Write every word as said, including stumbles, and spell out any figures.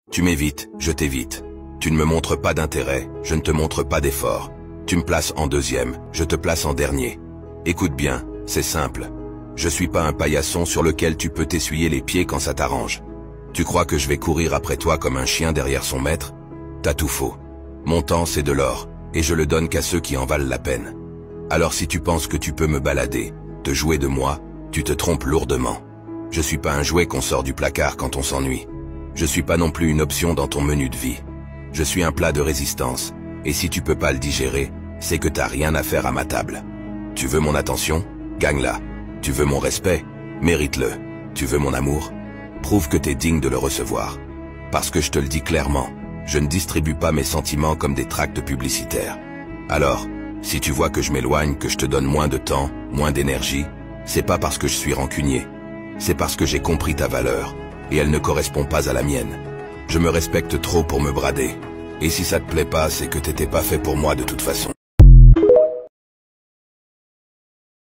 Tu m'évites, je t'évite. Tu ne me montres pas d'intérêt, je ne te montre pas d'effort. Tu me places en deuxième, je te place en dernier. Écoute bien, c'est simple. Je suis pas un paillasson sur lequel tu peux t'essuyer les pieds quand ça t'arrange. Tu crois que je vais courir après toi comme un chien derrière son maître? T'as tout faux. Mon temps c'est de l'or, et je le donne qu'à ceux qui en valent la peine. Alors si tu penses que tu peux me balader, te jouer de moi, tu te trompes lourdement. Je suis pas un jouet qu'on sort du placard quand on s'ennuie. Je suis pas non plus une option dans ton menu de vie. Je suis un plat de résistance, et si tu peux pas le digérer, c'est que t'as rien à faire à ma table. Tu veux mon attention? Gagne-la. Tu veux mon respect? Mérite-le. Tu veux mon amour? Prouve que t'es digne de le recevoir. Parce que je te le dis clairement, je ne distribue pas mes sentiments comme des tracts publicitaires. Alors, si tu vois que je m'éloigne, que je te donne moins de temps, moins d'énergie, c'est pas parce que je suis rancunier. C'est parce que j'ai compris ta valeur, et elle ne correspond pas à la mienne. Je me respecte trop pour me brader. Et si ça te plaît pas, c'est que t'étais pas fait pour moi de toute façon.